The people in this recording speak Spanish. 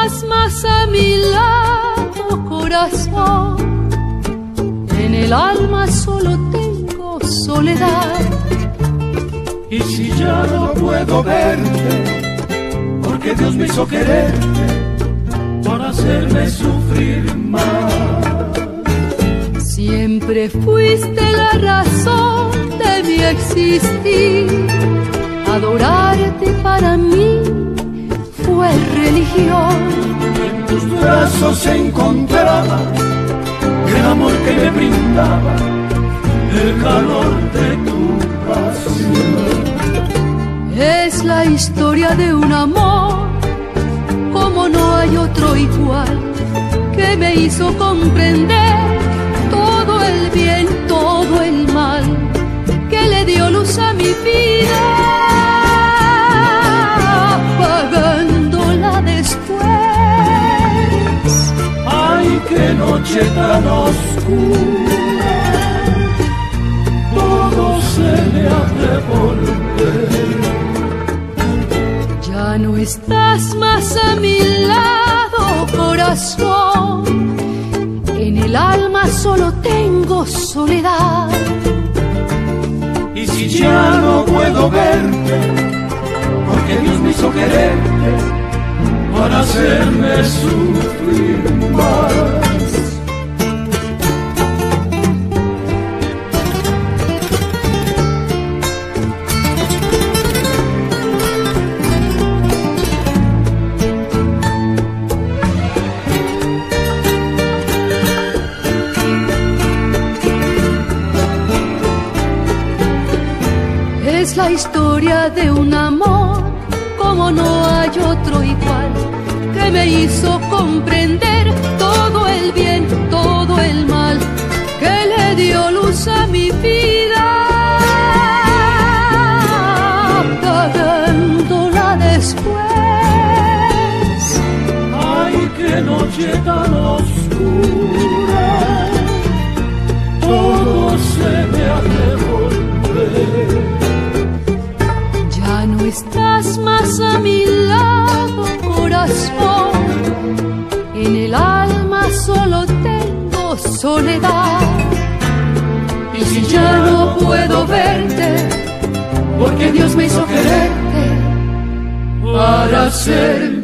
estás más a mi lado, corazón, en el alma solo tengo soledad. Y si ya no puedo verte, porque Dios me hizo quererte para hacerme sufrir más. Siempre fuiste la razón de mi existir. Adorarte para mí fue religión. En tus brazos se encontraba el amor que me brindaba, el calor de tu pasión. Es la historia de un amor como no hay otro igual, que me hizo comprender todo el bien, todo el mal, que le dio luz a mi vida, apagándola después. Ay, qué noche tan oscura, todo se me hace volver. Ya no estás más a mi lado, corazón, en el alma solo tengo soledad. Y si ya no puedo verte, porque Dios me hizo quererte para hacerme sufrir más. Es la historia de un amor como no hay otro igual, que me hizo comprender todo el bien, todo el mal, que le dio luz a mi vida, apagándola después. Ay, qué noche tan oscura, todo se me hace volver. Ya no estás más a mi lado, corazón, en el alma solo tengo soledad. Y si ya no puedo verte, porque Dios me hizo quererte para hacerme